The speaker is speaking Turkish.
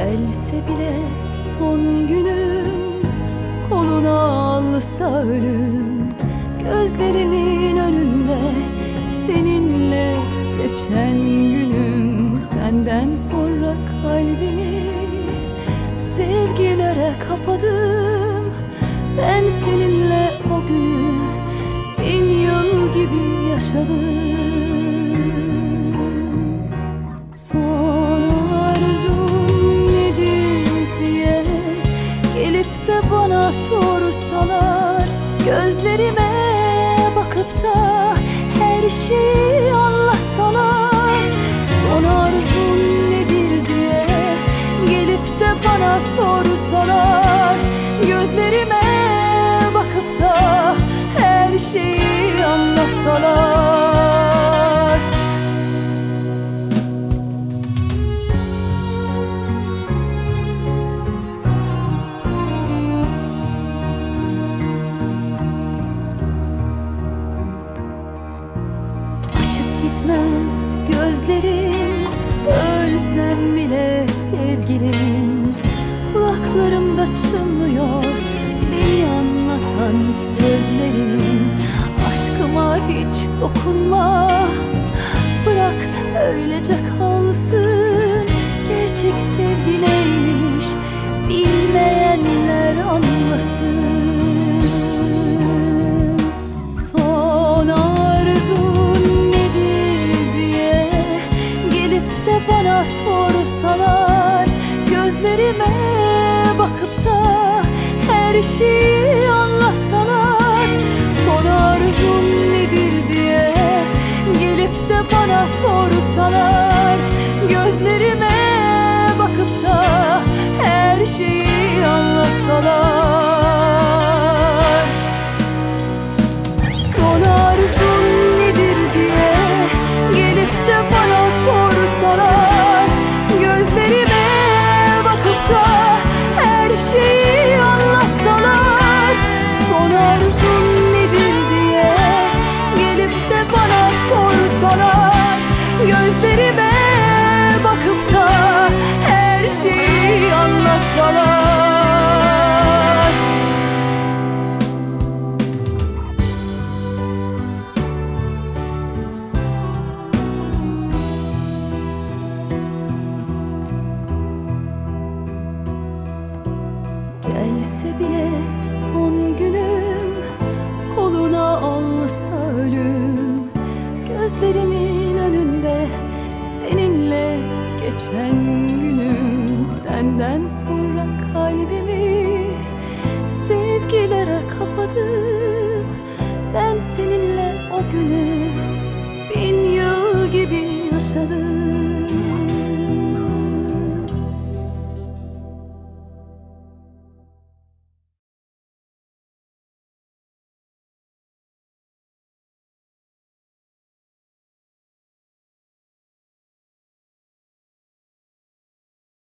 Gelse bile son günüm, koluna alsa ölüm. Gözlerimin önünde seninle geçen günüm. Senden sonra kalbimi sevgilere kapadım. Ben seninle o günü 1000 yıl gibi yaşadım. Son arzum nedir diye gelip de bana sorsalar, gözlerime bakıp da her şeyi anlatsalar. Son arzum nedir diye gelip de bana sorsalar, gözlerime bakıp da her şeyi anlatsalar. Açıp gitmez gözlerim, ölsem bile sevgilim. Kulaklarımda çınlıyor beni anlatan sözlerin. Aşkıma hiç dokunma, bırak öylece kalsın. Gerçek sevgi neymiş bilmeyenler anlasın. Son arzun nedir diye gelip de bana sorsalar, gözlerime bakıp da her şeyi anlatsalar. Son arzun nedir diye gelip de bana sorsalar, gözlerime bakıp da her şeyi anlatsalar. Son arzun nedir diye gelip de bana sorsalar, gözlerime bakıp da her şeyi anlatsalar. Son arzun nedir diye gelip de bana sorsalar, gözlerime bakıp da her şeyi anlatsalar. Gelse bile son günüm, koluna alsa ölüm. Gözlerimin önünde seninle geçen günüm. Senden sonra kalbimi sevgilere kapadım. Ben seninle o günü 1000 yıl gibi yaşadım.